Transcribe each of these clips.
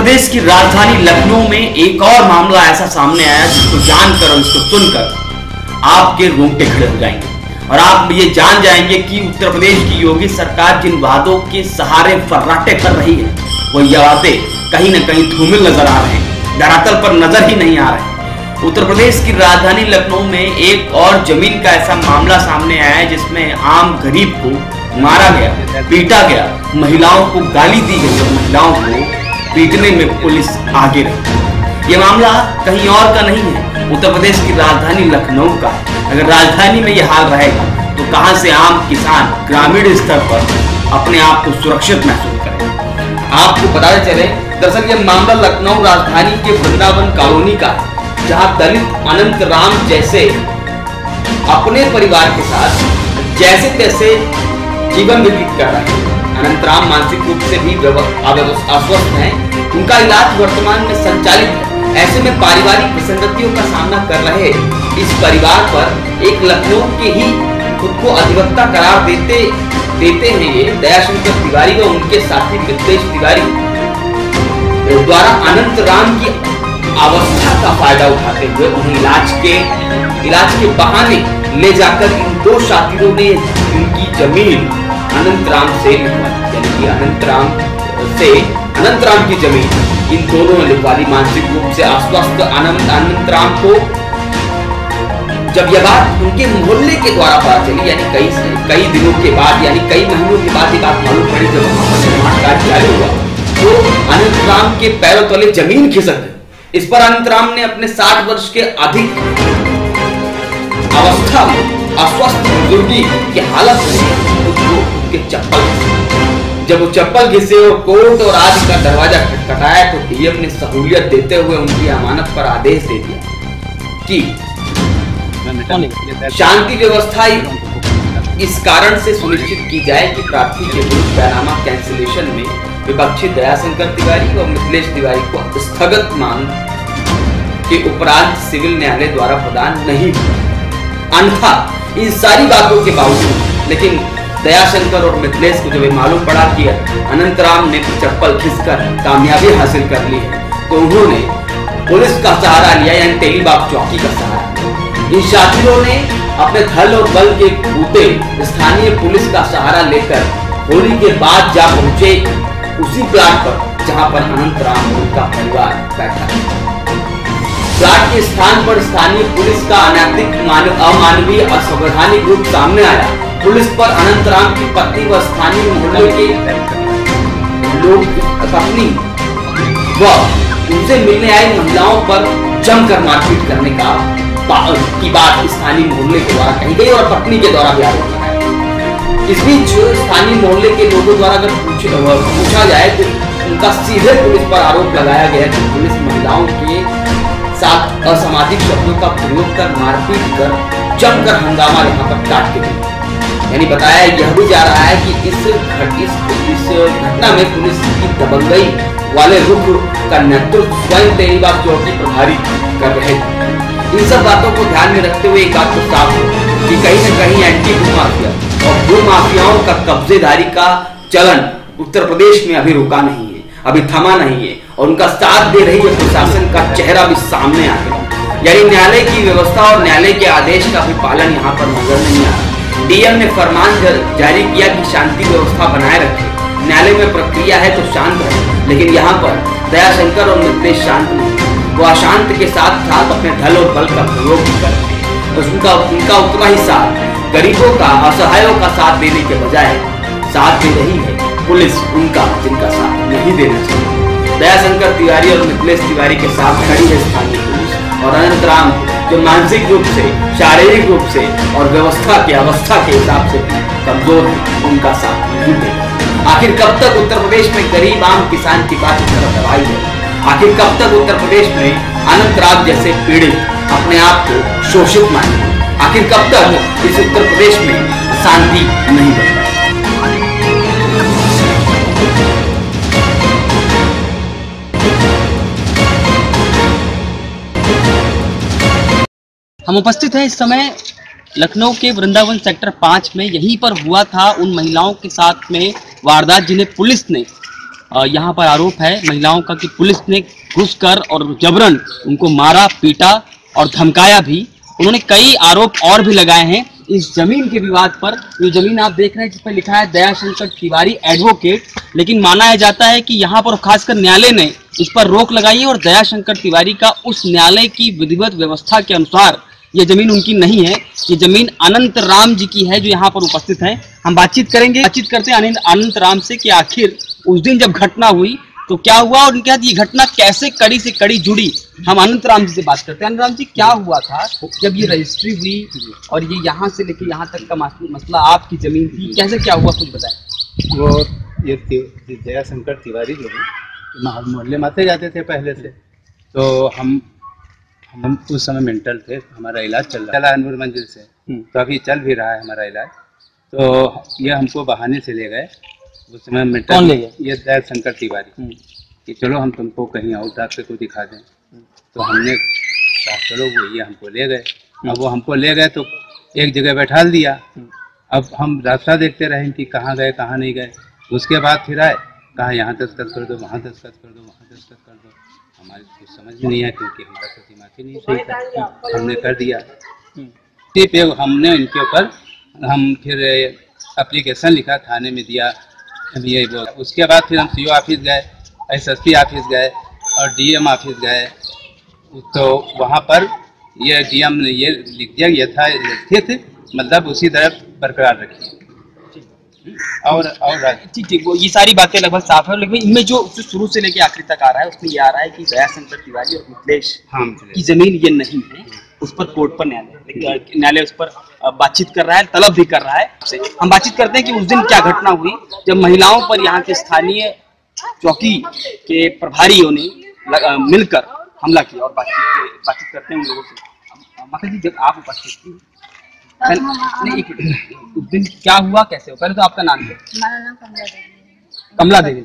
प्रदेश की राजधानी लखनऊ में एक और मामला ऐसा सामने आया जिसको जानकर और इसको सुनकर आपके रोंगटे खड़े हो जाएंगे और आप ये जान जाएंगे कि उत्तर प्रदेश की योगी सरकार जिन वादों के सहारे फर्राटे कर रही है वो ये वादे कहीं न कहीं धूमिल नजर आ रहे हैं, धरातल पर नजर ही नहीं आ रहे। उत्तर प्रदेश की राजधानी लखनऊ में एक और जमीन का ऐसा मामला सामने आया है जिसमें आम गरीब को मारा गया, पीटा गया, महिलाओं को गाली दी गई और महिलाओं को पीटने में पुलिस आगे रही। ये मामला कहीं और का नहीं है, उत्तर प्रदेश की राजधानी लखनऊ का। अगर राजधानी में यह हाल रहेगा तो कहां से आम किसान ग्रामीण स्तर पर अपने आप को सुरक्षित महसूस करें। आपको बताते चले, दरअसल यह मामला लखनऊ राजधानी के वृंदावन कॉलोनी का है, जहां दलित अनंत राम जैसे अपने परिवार के साथ जैसे तैसे जीवन व्यतीत कर रहे हैं। अनंत राम मानसिक रूप से भी अस्वस्थ हैं, उनका इलाज वर्तमान में संचालित है। ऐसे में पारिवारिक विसंगतियों का सामना कर रहे इस परिवार पर एक लखनऊ के ही खुद को अधिवक्ता करार देते हैं ये दयाशंकर तिवारी व उनके साथी मिथिलेश तिवारी द्वारा अनंत राम की अवस्था का फायदा उठाते हुए उन्हें इलाज के बहाने ले जाकर इन दो साथियों ने उनकी जमीन अनंत राम से लिखवाई, यानी कि अनंत राम की जमीन इन दोनों ने लिखवा ली। मानसिक रूप से अस्वस्थ अनंत राम को जब यह बात उनके मोहल्ले के द्वारा पता चली, यानी कई दिनों के बाद, यानी कई महीनों के बाद ये बात मालूम पड़ी, जब निर्माण कार्य जारी हुआ तो अनंत राम के पैरों तले जमीन खिसक गई। इस पर अनंत राम ने अपने 60 वर्ष के अधिक अवस्था में अस्वस्थ बुजुर्गी की हालत में के चप्पल, जब वो चप्पल घिसे और कोर्ट और आदि का दरवाजा खटखटाया तो डीएम ने सहूलियत देते हुए उनकी अमानत पर आदेश दे दिया कि शांति व्यवस्था इस कारण से सुनिश्चित की जाए कि प्रार्थी के विरुद्ध बैनामा कैंसिलेशन में विपक्षी दयाशंकर तिवारी व मिथिलेश तिवारी को स्थगत मांग के उपरांत सिविल न्यायालय द्वारा प्रदान नहीं हुआ। अन्यथा इन सारी बातों के बावजूद लेकिन दयाशंकर और मिथिलेश को जब ये मालूम पड़ा कि अनंत राम ने चप्पल खिसकर कामयाबी हासिल कर ली है तो उन्होंने पुलिस का सहारा लिया, यानी तेलीबाग चौकी का सहारा। इन साथियों ने अपने धल और बल के बूते स्थानीय पुलिस का सहारा लेकर होली के बाद जा पहुंचे उसी प्लाट पर जहां पर अनंत राम और उनका परिवार बैठा है। प्लाट के स्थान पर स्थानीय पुलिस का अनैतिक अमानवीय असंवैधानिक रूप सामने आया। पुलिस पर अनंत राम की पत्नी व स्थानीय मोहल्ले के लोग पत्नी व उनसे मिलने आई महिलाओं पर जमकर मारपीट करने की बात स्थानीय मोहल्ले के द्वारा कही गई और पत्नी के द्वारा भी आरोप लगाया। इस बीच स्थानीय मोहल्ले के लोगों द्वारा अगर पूछा जाए तो उनका सीधे पुलिस पर आरोप लगाया गया कि पुलिस महिलाओं के साथ असामाजिक शब्दों का प्रयोग कर मारपीट कर जमकर हंगामा यहाँ पर काट के गई। यानी बताया यह भी जा रहा है कि इस घटना में पुलिस की दबंगई वाले रुख का नेतृत्व स्वयं तेलीबाग चौकी प्रभारी कर रहे थे। इन सब बातों को ध्यान में रखते हुए एक बात तो साफ है कि कहीं न कहीं एंटी भू माफिया और भू माफियाओं का कब्जेदारी का चलन उत्तर प्रदेश में अभी रुका नहीं है, अभी थमा नहीं है और उनका साथ दे रही है प्रशासन का चेहरा भी सामने आ गया। यानी न्यायालय की व्यवस्था और न्यायालय के आदेश का भी पालन यहाँ पर नजर नहीं आ रहा। डीएम ने फरमान जारी किया कि शांति व्यवस्था बनाए रखे, न्यायालय में प्रक्रिया है तो शांत है, लेकिन यहाँ पर दयाशंकर और मिथिलेश शांत नहीं, वो अशांत के साथ साथ अपने धल और बल का प्रयोग भी करते हैं। उनका उतना ही साथ गरीबों का, असहायों का साथ देने के बजाय साथ दे रही है पुलिस उनका जिनका साथ नहीं देना चाहिए। दयाशंकर तिवारी और मिथिलेश तिवारी के साथ खड़ी है स्थानीय पुलिस और अनंत राम जो मानसिक रूप से, शारीरिक रूप से और अवस्था के हिसाब से कमजोर है, उनका साथ नहीं देगा। आखिर कब तक उत्तर प्रदेश में गरीब आम किसान की बात इस तरह दबाई है? आखिर कब तक उत्तर प्रदेश में अनंत राम जैसे पीड़ित अपने आप को शोषित माने? आखिर कब तक इस उत्तर प्रदेश में शांति नहीं बनेगी? हम उपस्थित हैं इस समय लखनऊ के वृंदावन सेक्टर 5 में। यहीं पर हुआ था उन महिलाओं के साथ में वारदात जिन्हें पुलिस ने यहाँ पर आरोप है महिलाओं का कि पुलिस ने घुसकर और जबरन उनको मारा, पीटा और धमकाया भी। उन्होंने कई आरोप और भी लगाए हैं इस जमीन के विवाद पर। जो जमीन आप देख रहे हैं जिस पर लिखा है दयाशंकर तिवारी एडवोकेट, लेकिन माना जाता है कि यहाँ पर खासकर न्यायालय ने इस पर रोक लगाई है और दयाशंकर तिवारी का उस न्यायालय की विधिवत व्यवस्था के अनुसार ये जमीन उनकी नहीं है। ये जमीन अनंत राम जी की है जो यहाँ पर उपस्थित हैं। हम बातचीत करते हैं अनंत राम से कि आखिर उस दिन जब घटना हुई तो क्या हुआ और उनके साथ ये घटना कैसे कड़ी से कड़ी जुड़ी। हम अनंत राम जी से बात करते हैं। अनंत राम जी, क्या हुआ था जब ये रजिस्ट्री हुई और ये यहाँ से लेके यहाँ तक का मसला आपकी जमीन थी, कैसे क्या हुआ कुछ बताएं। वो ये दयाशंकर तिवारी जो है मोहल्ले में आते जाते थे पहले से, तो हम उस समय मेंटल थे, हमारा इलाज चला नूर मंजिल से, तो अभी चल भी रहा है हमारा इलाज। तो ये हमको बहाने से ले गए उस समय मेंटल। कौन ले गए? ये दयाशंकर तिवारी कि चलो हम तुमको कहीं और डॉक्टर को दिखा दें। तो हमने कहा चलो, वो ये हमको ले गए। अब वो हमको ले गए तो एक जगह बैठा दिया। अब हम रास्ता देखते रहे कि कहाँ गए कहाँ नहीं गए। उसके बाद फिर आए, कहा यहाँ दस्तखत कर दो, वहाँ दस्तखत कर दो, वहाँ दस्तखत कर दो। हमारी कुछ समझ में नहीं है क्योंकि हमारा प्रतिमाती नहीं सही था, हमने कर दिया। पे हमने इनके ऊपर हम फिर एप्लीकेशन लिखा, थाने में दिया। ये वो उसके बाद फिर हम सीओ ऑफिस गए, एसएसपी ऑफिस गए और डीएम ऑफिस गए। तो वहाँ पर ये डीएम ने ये लिख दिया यथास्थित मतलब उसी तरह बरकरार रखिए। और ठीक वो ये सारी बातें लगभग साफ है, लेकिन इनमें जो शुरू से लेके आखिर तक आ रहा है उसमें ये आ रहा है कि दयाशंकर तिवारी और मिथिलेश की जमीन ये नहीं है। उस पर कोर्ट पर न्यायालय उस पर बातचीत कर रहा है, तलब भी कर रहा है। हम बातचीत करते हैं कि उस दिन क्या घटना हुई जब महिलाओं पर यहाँ के स्थानीय चौकी के प्रभारियों ने मिलकर हमला किया। और बातचीत करते हैं उन लोगों से। माता जी, जब आप उपस्थित थी उस दिन क्या हुआ, कैसे हुआ? पहले तो आपका नाम है। हमारा नाम कमला देवी।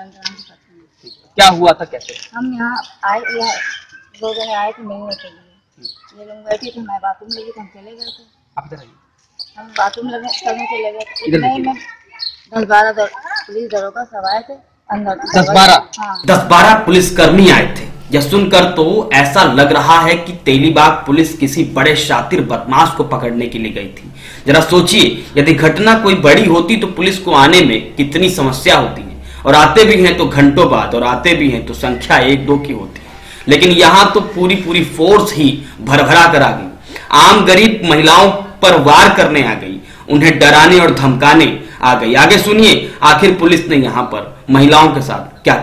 क्या हुआ था, कैसे? हम यहाँ आए, 2 जने आए थे मिलने के लिए। ये लोग बैठे थे, मैं बाथरूम लगी तो हम चले गए थे। आप इधर आइए। हम बाथरूम करने चले गए थे। इतने में 10-12 पुलिस दरोगा सब आए थे अंदर। 10-12 पुलिसकर्मी आए थे। यह सुनकर तो ऐसा लग रहा है कि तेलीबाग पुलिस किसी बड़े शातिर बदमाश को पकड़ने के लिए गई थी। जरा सोचिए, यदि घटना कोई बड़ी होती तो पुलिस को आने में कितनी समस्या होती है, और आते भी हैं तो घंटों बाद, और आते भी हैं तो संख्या 1-2 की होती है। लेकिन यहाँ तो पूरी फोर्स ही भरभरा कर आ गई। आम गरीब महिलाओं पर वार करने आ गई, उन्हें डराने और धमकाने आ गई। आगे सुनिए आखिर पुलिस ने यहाँ पर महिलाओं के साथ क्या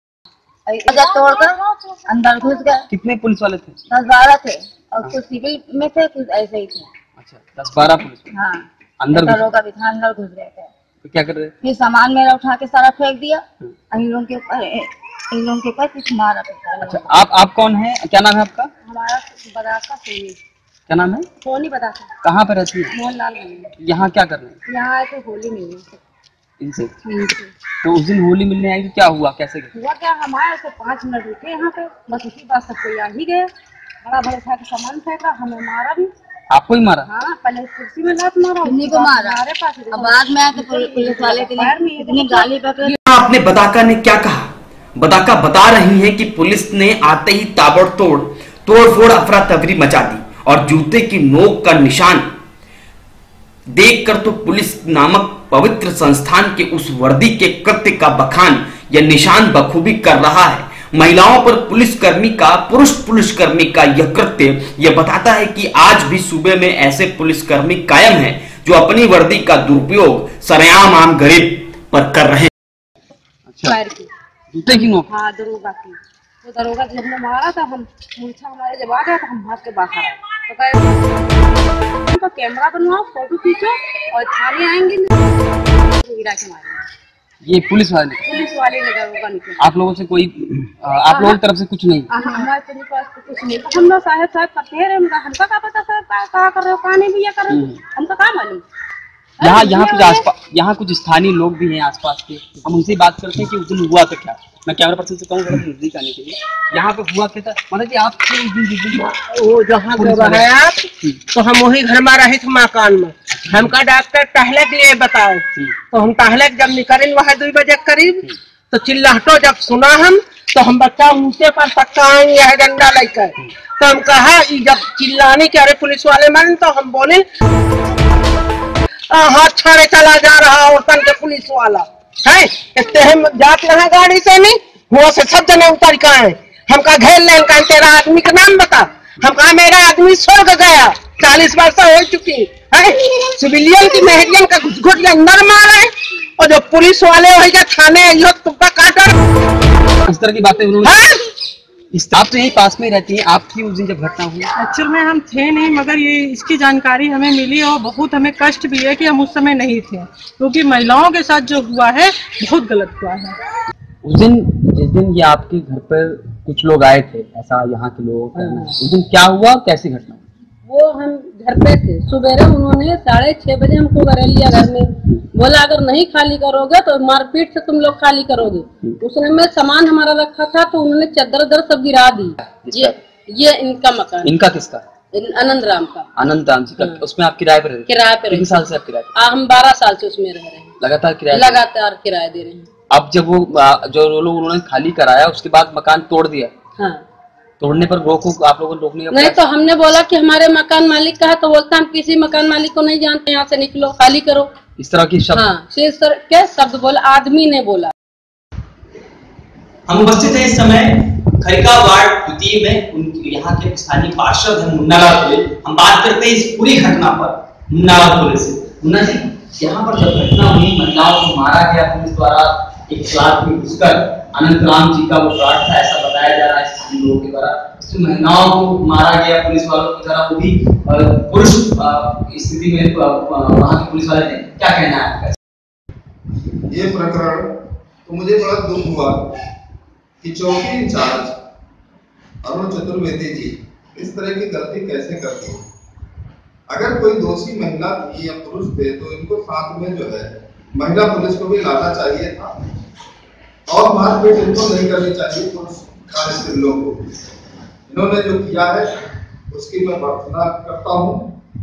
तोड़कर अंदर घुस गए। कितने पुलिस वाले थे? 10-12 थे और कुछ सिविल में थे, कुछ ऐसे ही थे। अच्छा, 10-12 पुलिस। हाँ, अंदर दरोगा भी था, अंदर घुस गए थे। तो क्या कर रहे? फिर सामान मेरा उठा के सारा फेंक दिया। इन लोगों के ऊपर कुछ मारा पड़ा। अच्छा, आप कौन है, क्या नाम है आपका? हमारा बदासा सोनी। क्या नाम है? सोनी बदासा। कहाँ पे रहती है? मोहनलाल। यहाँ क्या कर रहे हैं? यहाँ आए थे होली मिलने इनसे। तो उस दिन होली मिलने आई तो क्या हुआ, कैसे हुआ? क्या हम आए थे 5 मिनट रुके यहाँ पे, बस उसी बात सब कोई आ ही गए। बड़ा भले उठा के सामान फेंका, हमें मारा भी। आपको ही मारा? हाँ, पहले कुर्सी में लात मारा, उन्हीं को मारा। हमारे पास बाद में आके पुलिस वाले के लिए इतनी गाली पकड़ी। आपने बदाका ने क्या कहा? बदाका बता रही है कि पुलिस ने आते ही ताबड़तोड़ तोड़फोड़ अफरा तफरी मचा दी और जूते की नोक का निशान देखकर तो पुलिस नामक पवित्र संस्थान के उस वर्दी के कृत्य का बखान यह निशान बखूबी कर रहा है। महिलाओं पर पुरुष पुलिसकर्मी का यह कृत्य यह बताता है कि आज भी सूबे में ऐसे पुलिसकर्मी कायम हैं जो अपनी वर्दी का दुरुपयोग सरेआम आम गरीब पर कर रहे हैं। अच्छा, जूते की नोक? हाँ, दरोगा की। तो दरोगा जब हमने मारा था, हम मूर्छा हमारे जब आ गया तो हम भाग के बाहर आए। तो कहे उनका कैमरा बनवाओ, फोटो खींचो और थाने आएंगे गिरा के मारेंगे। ये पुलिस वाले ने दरोगा ने। आप लोगों से कोई आप लोगों की तरफ से कुछ नहीं? हमारे तो कुछ नहीं। हम लोग साहब करते हैं, हमका क्या पता सर क्या कर रहे हो, कहा नहीं भी कर रहे हो, हमका क्या मालूम। यहाँ कुछ स्थानीय लोग भी हैं आसपास के, हम उनसे बात करते हैं कि उस दिन हुआ तो क्या। मैं कैमरा पर्सन से कहूँ नजदीक आने के लिए। यहाँ पे हुआ क्या था मतलब कि आप वो जहाँ है आप, तो हम वही घर में रहे थे मकान में। हमका डॉक्टर टहले दिए बताओ, तो हम टहले जब निकले वह 2 बजे करीब, तो चिल्लाहटो जब सुना हम तो हम बच्चा ऊंचे पर पक्का आएंगे है डंडा लेकर। तो हम कहा जब चिल्लाने के अरे पुलिस वाले मन, तो हम बोले हाथ छाड़े चला जा रहा औरतन के पुलिस वाला है। इतने हम जात रहे गाड़ी से नहीं, वो से सब जने उतर के आए। हम कहा घेर ले, तेरा आदमी का नाम बता। हम कहा मेरा आदमी स्वर्ग गया, 40 वर्ष हो चुकी है। सिविलियन की मेहरियन का घुस के अंदर मारे, और जो पुलिस वाले वही के थाने यो तुक्का काटा। इस तरह की बातें उन्होंने आप तो यही पास में ही रहती हैं, आपकी उस दिन जब घटना हुई? एक्चुअल में हम थे नहीं, मगर ये इसकी जानकारी हमें मिली और बहुत हमें कष्ट भी है कि हम उस समय नहीं थे, क्योंकि महिलाओं के साथ जो हुआ है बहुत गलत हुआ है। उस दिन जिस दिन ये आपके घर पर कुछ लोग आए थे, ऐसा यहाँ के लोगों का कहना है, उस दिन क्या हुआ, कैसी घटना? वो हम घर पे थे, सुबह उन्होंने 6:30 बजे हमको घर लिया, घर में बोला अगर नहीं खाली करोगे तो मारपीट से तुम लोग खाली करोगे। उसने में सामान हमारा रखा था तो उन्होंने चादर सब गिरा दी। ये इनका मकान। इनका किसका? अनंत राम का। अनंत राम जी का। उसमें आप किराए पर? किराए पर। कितने साल से आप किराए? हम 12 साल से उसमें रह रहे हैं। लगातार किराया दे रहे हैं। अब जब वो जो लोग उन्होंने खाली कराया उसके बाद मकान तोड़ दिया? हाँ। तोड़ने पर आप लोगों ने रोकने का नहीं, तो हमने बोला कि हमारे मकान मालिक का है, तो बोलता हम किसी मकान मालिक को नहीं जानते, यहाँ से निकलो, खाली करो। इस तरह की शब्द? हाँ, क्या शब्द बोला, आदमी ने बोला। हम उपस्थित हैं इस समय खरिका वार्ड द्वितीय में, यहाँ के स्थानीय पार्षद हैं मुन्नालाल पुले। हम बात करते हैं इस पूरी घटना पर मुन्नालाल पुले से। मुन्ना जी, यहाँ पर जब घटना हुई, महिलाओं को मारा गया पुलिस द्वारा, एक फ्लैट में घुसकर अनंत राम जी का वो फ्लैट था, ऐसा बताया जा रहा है स्थानीय लोगों के द्वारा। उसमें महिलाओं को मारा गया पुलिस वालों की तरह, वो भी पुरुष स्थिति में वहाँ के पुलिस वाले थे। क्या कहना है आपका? ये प्रकरण तो मुझे बड़ा दुख हुआ कि चौकी इंचार्ज अरुण चतुर्वेदी जी इस तरह की गलती कैसे करते हैं। अगर कोई दोषी महिला थी या पुरुष थे तो इनको साथ में जो है महिला पुलिस को भी लाना चाहिए था, और मारपीट इनको नहीं करनी चाहिए पुरुष कार्यस्थलों को। इन्होंने जो किया है उसकी मैं भर्त्सना करता हूँ।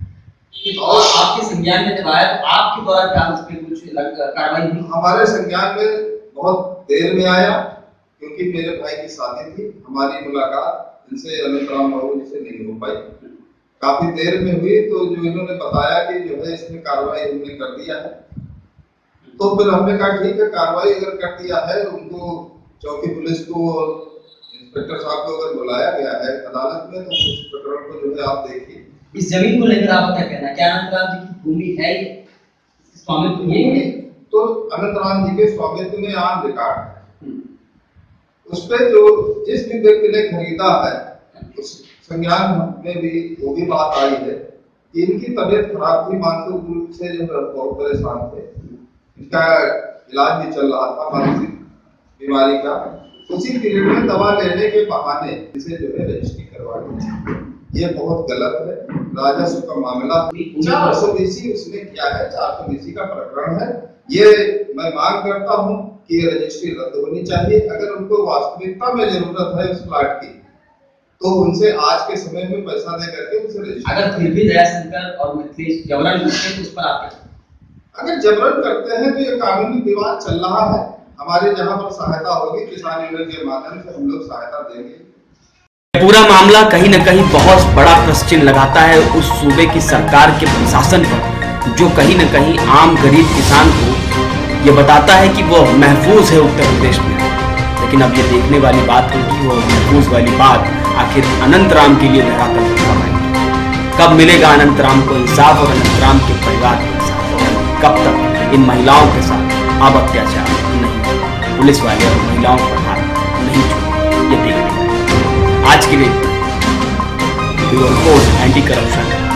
और आपके संज्ञान में जब आया तो आपके द्वारा क्या उस पर कुछ कार्रवाई हुई? हमारे संज्ञान में बहुत देर में आया, क्योंकि मेरे भाई की शादी थी। हमारी मुलाकात इनसे अनंत राम बाबू जी से नहीं हो पाई, काफी देर में हुई। तो जो इन्होंने बताया कि जो है इसमें कार्रवाई हमने कर दिया है, तो फिर हमने कहा ठीक है, कार्रवाई अगर कर दिया है, उनको चौकी पुलिस को और इंस्पेक्टर साहब को अगर बुलाया गया है अदालत में, तो उस प्रकरण को जो है आप देखिए। इस जमीन को लेकर आप क्या कहना है? क्या अनंत राम जी की भूमि है, स्वामित्व ये है? तो अनंत राम जी के स्वामित्व में आम रिकॉर्ड है। उस पे जो जिस भी व्यक्ति ने खरीदा है, उस संज्ञान में भी वो भी बात आई है कि इनकी तबीयत खराब थी, मानसिक रूप से जो बहुत परेशान थे, इनका इलाज भी चल रहा था मानसिक बीमारी का। उसी पीरियड में दवा लेने के बहाने इसे जो है रजिस्ट्री करवा दी। ये बहुत गलत है। राजस्व का मामला 420 उसने किया है, 420 का प्रकरण है। ये मैं मांग करता हूँ कि ये रजिस्ट्री रद्द होनी चाहिए। अगर उनको वास्तविकता में जरूरत है उस प्लाट की, तो उनसे आज के समय में पैसा दे करके उनसे रजिस्ट्री। अगर फिर भी दयाशंकर और मिथिलेश जबरन करते हैं तो उस पर आप, अगर जबरन करते हैं तो ये कानूनी विवाद चल रहा है। हमारे जहाँ पर सहायता होगी किसान यूनियन के माध्यम से हम लोग सहायता देंगे। पूरा मामला कहीं न कहीं बहुत बड़ा प्रश्न चिन्ह लगाता है उस सूबे की सरकार के प्रशासन पर, जो कहीं न कहीं आम गरीब किसान को ये बताता है कि वो महफूज है उत्तर प्रदेश में। लेकिन अब ये देखने वाली बात है कि वो महफूज वाली बात आखिर अनंत राम के लिए लहरा कर कब आएगी। कब मिलेगा अनंत राम को इंसाफ और अनंत राम के परिवार को इंसाफ? कब तक इन महिलाओं के साथ अब अत्याचार नहीं, पुलिस वाले और महिलाओं पर हाथ नहीं छोड़े, ये देखने आज के लिए एंटी करप्शन